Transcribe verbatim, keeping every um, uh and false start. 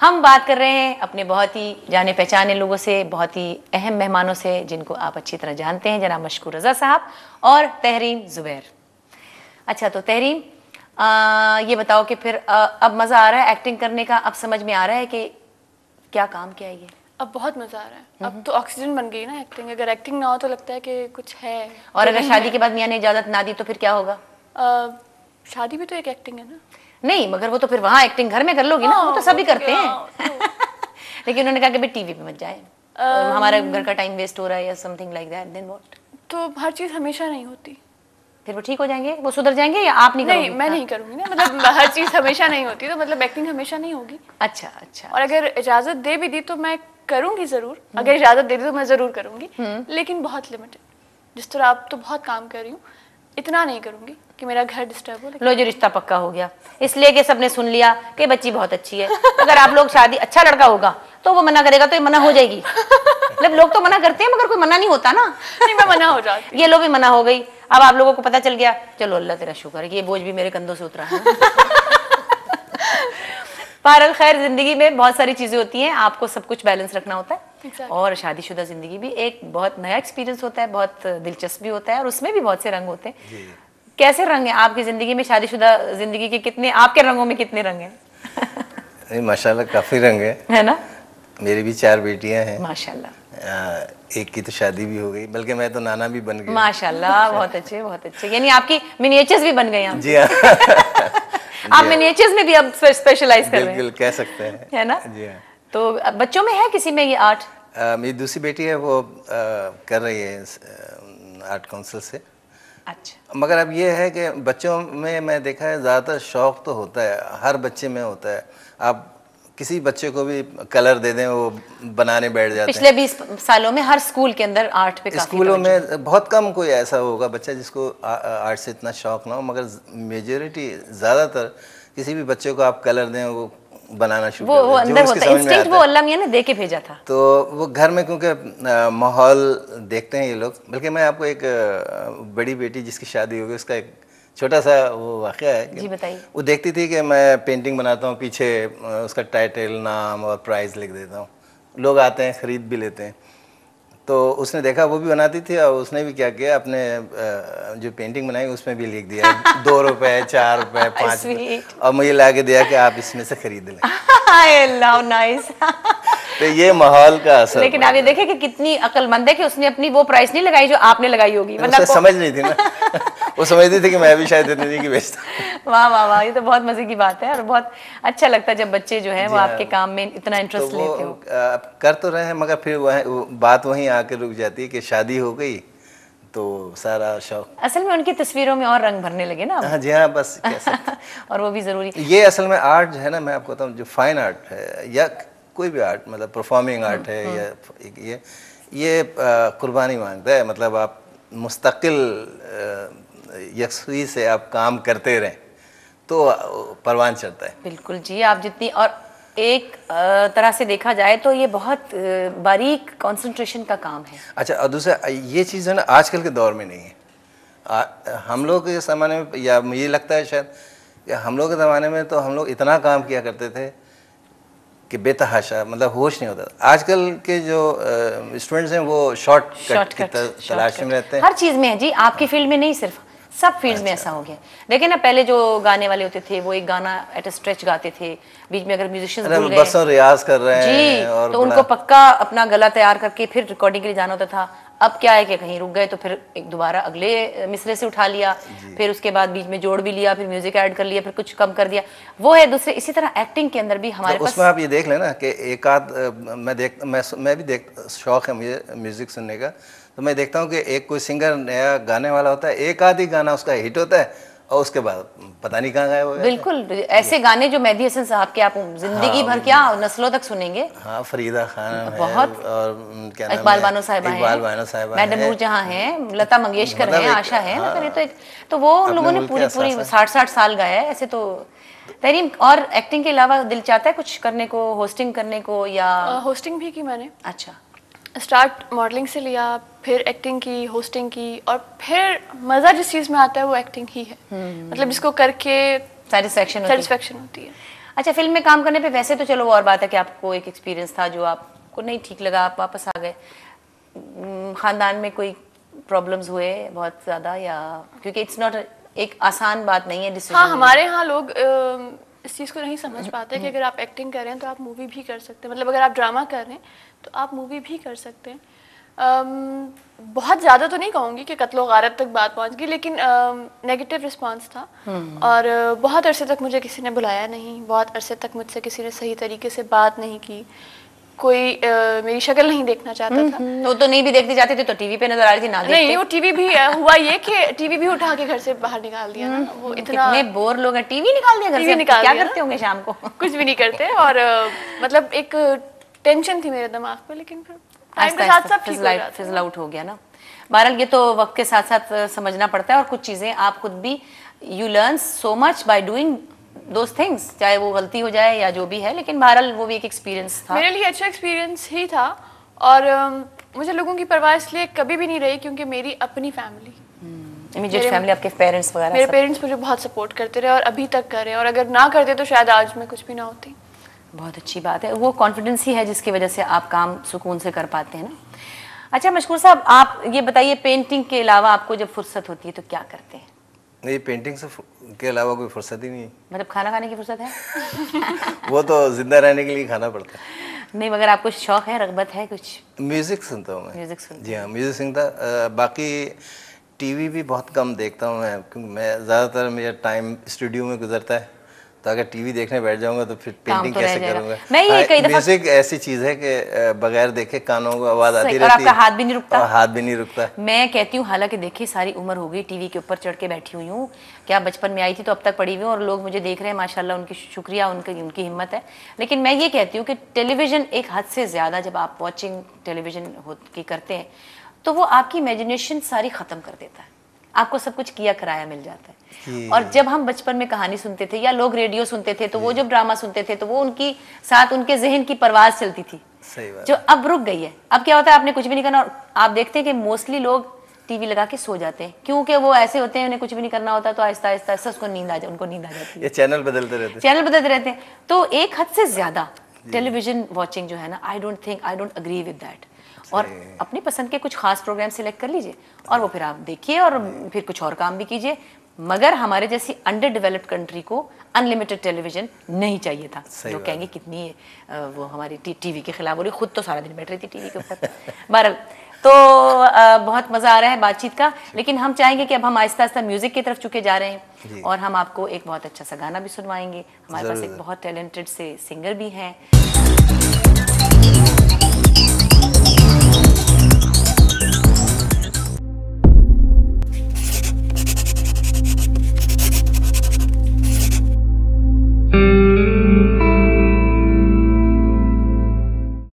हम बात कर रहे हैं अपने बहुत ही जाने पहचाने लोगों से, बहुत ही अहम मेहमानों से जिनको आप अच्छी तरह जानते हैं, जनाब मशकूर रज़ा साहब और तहरीन ज़ुबैर। अच्छा, तो तहरीन आ, ये बताओ कि फिर आ, अब मज़ा आ रहा है एक्टिंग करने का? अब समझ में आ रहा है कि क्या काम क्या है ये? अब बहुत मज़ा आ रहा है। अब तो ऑक्सीजन बन गई ना एक्टिंग। अगर एक्टिंग ना हो तो लगता है कि कुछ है। और अगर शादी के बाद मियाँ ने इजाज़त ना दी तो फिर क्या होगा? आ, शादी भी तो एक एक्टिंग है ना। नहीं, मगर वो तो फिर वहाँ एक्टिंग घर में कर लोगी ना, वो तो सभी करते हैं। लेकिन उन्होंने कहा कि भाई टीवी पे मत जाए, हमारा घर का टाइम वेस्ट हो रहा है या something like that, then what? तो हर चीज़ हमेशा नहीं होती। फिर वो ठीक हो जाएंगे, वो सुधर जाएंगे या आप नहीं करोगे? नहीं, मैं नहीं करूँगी ना, मतलब हर चीज़ हमेशा नहीं होती, तो मतलब एक्टिंग हमेशा नहीं होगी। अच्छा अच्छा। और अगर इजाज़त दे भी दी तो मैं करूँगी ज़रूर। अगर इजाज़त दे दी तो मैं ज़रूर करूँगी, लेकिन बहुत लिमिटेड। जिस तरह आप तो बहुत काम कर रही हूँ, इतना नहीं करूँगी कि मेरा घर डिस्टर्ब हो। लो जी, रिश्ता पक्का हो गया, इसलिए कि सबने सुन लिया कि बच्ची बहुत अच्छी है। अगर आप लोग शादी, अच्छा लड़का होगा तो वो मना करेगा तो ये मना हो जाएगी। मतलब लोग तो मना करते हैं मगर कोई मना नहीं होता ना। नहीं, मैं मना हो जाती। ये लो भी मना हो गई, अब आप लोगों को पता चल गया, चलो अल्लाह तेरा शुक्र है, ये बोझ भी मेरे कंधों से उतरा है। पारल खैर, जिंदगी में बहुत सारी चीजें होती हैं, आपको सब कुछ बैलेंस रखना होता है। exactly. और शादीशुदा जिंदगी भी एक बहुत नया एक्सपीरियंस होता है, बहुत दिलचस्प भी होता है, और उसमें भी बहुत से रंग होते हैं। कैसे रंग है आपकी जिंदगी में? शादीशुदा जिंदगी के कितने, आपके रंगों में कितने रंग हैं? नहीं, माशाल्लाह काफी रंग है, है ना? मेरी भी चार बेटियां हैं माशाल्लाह। एक की तो शादी भी हो गई, बल्कि मैं तो नाना भी बन गया। माशाल्लाह, बहुत अच्छे बहुत अच्छे। यानी आपकी मिनिएचर्स भी बन गए हैं? जी हाँ। आप मिनिएचर्स में भी अब स्पेशलाइज कर रहे हैं? बिल्कुल कह सकते हैं, है ना? जी हाँ। तो बच्चों में है किसी में ये आर्ट? मेरी दूसरी बेटी है, वो आ, कर रही है आर्ट काउंसिल से। अच्छा। मगर अब ये है कि बच्चों में मैं देखा है ज़्यादातर शौक़ तो होता है, हर बच्चे में होता है। आप किसी बच्चे को भी कलर दे दें वो बनाने बैठ जाते हैं। पिछले बीस सालों में हर स्कूल के अंदर आर्ट पे काफी स्कूलों में बहुत कम कोई ऐसा होगा बच्चा जिसको आर्ट से इतना शौक़ ना हो, मगर मेजॉरिटी ज़्यादातर किसी भी बच्चे को आप कलर दें वो बनाना शुरू वो, वो अंदर होता है इंस्टिंक्ट, वो अल्लाह मियां ने दे के भेजा था। तो वो घर में क्योंकि माहौल देखते हैं ये लोग। बल्कि मैं आपको एक बड़ी बेटी जिसकी शादी हो गई उसका एक छोटा सा वो वाक़या है कि जी बताइए। वो देखती थी कि मैं पेंटिंग बनाता हूँ, पीछे उसका टाइटल, नाम और प्राइस लिख देता हूँ, लोग आते हैं ख़रीद भी लेते हैं। तो उसने देखा वो भी बनाती थी और उसने भी क्या किया, अपने जो पेंटिंग बनाई उसमें भी लिख दिया दो रुपए, चार रुपए, पाँच रुपए, और मुझे ला के दिया कि आप इसमें से खरीद लें। नाइस। तो ये माहौल का असर। लेकिन आप ये देखें कि कितनी अक्लमंद है कि उसने अपनी वो प्राइस नहीं लगाई जो आपने लगाई होगी। मतलब समझ नहीं थी ना। वो समझती थी कि मैं भी शायद इतने की बेचता। वाह वाह वाह, ये तो बहुत मजे की बात है और बहुत अच्छा लगता है जब बच्चे जो है वो आपके काम में इतना इंटरेस्ट लेते हो। कर तो रहे हैं मगर फिर वह बात वहीं आके रुक जाती है कि शादी हो गई तो सारा शौक। असल में उनकी तस्वीरों में और रंग भरने लगे ना। हाँ जी हाँ, बस कह सकते। और वो भी जरूरी। ये असल में आर्ट जो है ना, मैं आपको बताऊँ, जो फाइन आर्ट है या कोई भी आर्ट, मतलब परफॉर्मिंग आर्ट है या ये ये कुर्बानी मांगता है। मतलब आप मुस्तकिल यकसुई से आप काम करते रहें तो परवान चढ़ता है। बिल्कुल जी, आप जितनी, और एक तरह से देखा जाए तो ये बहुत बारीक कंसंट्रेशन का काम है। अच्छा, और दूसरा ये चीज़ है ना आजकल के दौर में नहीं है। आ, हम लोग के ज़माने में, या मुझे लगता है शायद या हम लोग के ज़माने में तो हम लोग इतना काम किया करते थे कि बेतहाशा, मतलब होश नहीं होता। आजकल के जो स्टूडेंट्स हैं वो शॉर्टकट की तलाश में रहते हैं। हर चीज़ में है जी, आपकी फील्ड में नहीं, सिर्फ सब फील्ड्स में ऐसा हो गया। देखिए ना, पहले जो गाने वाले होते थे वो एक गाना एट अ स्ट्रेच गाते थे, बीच में अगर म्यूजिशियंस भूल गए, बरसों रियाज कर रहे हैं जी, और तो उनको पक्का अपना गला तैयार करके फिर रिकॉर्डिंग के लिए जाना होता था। अब क्या है कि कहीं रुक गए तो फिर एक दोबारा अगले मिसरे से उठा लिया, फिर उसके बाद बीच में जोड़ भी लिया, फिर म्यूजिक ऐड कर लिया, फिर कुछ कम कर दिया, वो है दूसरे। इसी तरह एक्टिंग के अंदर भी हमारे तो पास उसमें आप ये देख लेना कि एक आध मैं देख मैं मैं भी देख शौक है मुझे म्यूजिक सुनने का, तो मैं देखता हूँ कि एक कोई सिंगर नया गाने वाला होता है, एक आध ही गाना उसका हिट होता है और उसके बाद पता नहीं कहाँ गए वो। बिल्कुल ऐसे गाने जो मेहदी हसन साहब के आप जिंदगी भर क्या नस्लों तक सुनेंगे। हाँ, फरीदा खान बहुत, और क्या नाम है, इकबाल बानो साहिबा हैं, इकबाल बानो साहिबा हैं, मैडम नूरजहां हैं, लता मंगेशकर हैं, आशा है ना। फिर तो एक तो वो उन लोगों ने पूरी पूरी साठ साठ साल गाया है ऐसे। तो तहरीन, और एक्टिंग के अलावा दिल चाहता है कुछ करने को, होस्टिंग करने को? या होस्टिंग भी की मैंने। अच्छा, स्टार्ट मॉडलिंग से लिया, फिर एक्टिंग की, होस्टिंग की, और फिर मज़ा जिस चीज़ में आता है वो एक्टिंग ही है। मतलब जिसको करके सेटिस्फेक्शन सेटिस्फेक्शन होती है। अच्छा, फिल्म में काम करने पे वैसे तो चलो वो और बात है कि आपको एक एक्सपीरियंस था जो आपको नहीं ठीक लगा, आप वापस आ गए। खानदान में कोई प्रॉब्लम्स हुए बहुत ज़्यादा, या क्योंकि इट्स नॉट एक आसान बात नहीं है डिसीजन? हाँ, हमारे यहाँ लोग अ, इस चीज़ को नहीं समझ पाते कि अगर आप एक्टिंग कर रहे हैं तो आप मूवी भी कर सकते हैं, मतलब अगर आप ड्रामा कर रहे हैं तो आप मूवी भी कर सकते हैं। um, बहुत ज़्यादा तो नहीं कहूँगी कि कत्लो गारत तक बात पहुँच गई, लेकिन नेगेटिव रिस्पांस था और uh, बहुत अरसे तक मुझे किसी ने बुलाया नहीं, बहुत अरसे तक मुझसे किसी ने सही तरीके से बात नहीं की, कोई uh, मेरी शक्ल नहीं देखना चाहता था। वो तो नहीं भी देखते जाते थे तो टीवी पे नजर आ रही थी ना, नहीं, वो टीवी भी uh, हुआ ये कि टीवी भी उठा के घर से बाहर निकाल दिया ना। वो इतना कितने बोर लोग हैं, टीवी निकाल दिया घर से, निकाल क्या दिया करते होंगे शाम को? कुछ भी नहीं करते और uh, मतलब एक टेंशन थी मेरे दिमाग पे, लेकिन फिर टाइम के साथ सब ठीक हो जाता है, फिजल आउट हो गया ना। बहरहाल ये तो वक्त के साथ साथ समझना पड़ता है, और कुछ चीज़ें आप खुद भी you learn so much by doing those things, चाहे वो गलती हो जाए या जो भी है, लेकिन बहरहाल वो भी एक एक्सपीरियंस था। मेरे लिए अच्छा एक्सपीरियंस ही था और um, मुझे लोगों की परवाह इसलिए कभी भी नहीं रही क्योंकि मेरी अपनी फैमिली, इमीडिएट फैमिली, आपके पेरेंट्स वगैरह, मेरे पेरेंट्स मुझे बहुत सपोर्ट करते रहे और अभी तक कर रहे हैं, और अगर ना करते तो शायद आज मैं कुछ भी ना होती। बहुत अच्छी बात है, वो कॉन्फिडेंस ही है जिसकी वजह से आप काम सुकून से कर पाते हैं ना। अच्छा मशकूर साहब, आप ये बताइए, पेंटिंग के अलावा आपको जब फुर्सत होती है तो क्या करते हैं? नहीं, पेंटिंग से के अलावा कोई फुर्सत ही नहीं है। मतलब खाना खाने की फुर्सत है? वो तो जिंदा रहने के लिए खाना पड़ता है। नहीं, मगर आपको शौक है, रगबत है कुछ? म्यूजिक सुनता हूँ मैं। म्यूजिक सुनता? जी हाँ, म्यूजिक सुनता। बाकी टीवी भी बहुत कम देखता हूँ मैं, क्योंकि मैं ज़्यादातर मेरा टाइम स्टूडियो में गुजरता है, तो अगर टीवी देखने बैठ जाऊंगा तो फिर पेंटिंग तो कैसे करूंगा? मैं ये कई दफा, म्यूजिक ऐसी चीज है कि बगैर देखे कानों को आवाज आती रहती है, और आपका हाथ भी नहीं रुकता। हाथ भी नहीं रुकता। मैं कहती हूँ, हालांकि देखिए सारी उम्र हो गई टीवी के ऊपर चढ़ के बैठी हुई हूँ, क्या बचपन में आई थी तो अब तक पड़ी हुई हूँ, और लोग मुझे देख रहे हैं, माशाल्लाह, उनकी शुक्रिया, उनकी उनकी हिम्मत है। लेकिन मैं ये कहती हूँ कि टेलीविजन एक हद से ज़्यादा जब आप वॉचिंग टेलीविजन हो की करते हैं तो वो आपकी इमेजिनेशन सारी ख़त्म कर देता है, आपको सब कुछ किया कराया मिल जाता है। और जब हम बचपन में कहानी सुनते थे या लोग रेडियो सुनते थे तो वो जब ड्रामा सुनते थे तो वो उनकी साथ उनके जहन की परवाज चलती थी, सही बात, जो अब रुक गई है। अब क्या होता है, आपने कुछ भी नहीं करना, और आप देखते हैं कि मोस्टली लोग टीवी लगा के सो जाते हैं, क्योंकि वो ऐसे होते हैं, उन्हें कुछ भी नहीं करना होता, तो आहिस्ता आहिस्ता आहिस्ता उसको नींद आ जाती, उनको नींद आ जाती है। ये चैनल बदलते रहते हैं, चैनल बदलते रहते हैं, तो एक हद से ज्यादा टेलीविजन वॉचिंग जो है ना, I don't think, I don't agree with that. और अपनी पसंद के कुछ खास प्रोग्राम सिलेक्ट कर लीजिए और वो फिर आप देखिए और फिर कुछ और काम भी कीजिए, मगर हमारे जैसी अंडर डेवलप्ड कंट्री को अनलिमिटेड टेलीविजन नहीं चाहिए था। लोग कहेंगे कितनी वो हमारी टी, टीवी के खिलाफ हो रही, खुद तो सारा दिन बैठ रही थी टीवी के ऊपर। बहरहाल तो आ, बहुत मज़ा आ रहा है बातचीत का, लेकिन हम चाहेंगे कि अब हम आहिस्ता आहिस्ता म्यूज़िक की तरफ चुके जा रहे हैं और हम आपको एक बहुत अच्छा सा गाना भी सुनवाएंगे। हमारे पास एक बहुत टैलेंटेड से सिंगर भी हैं।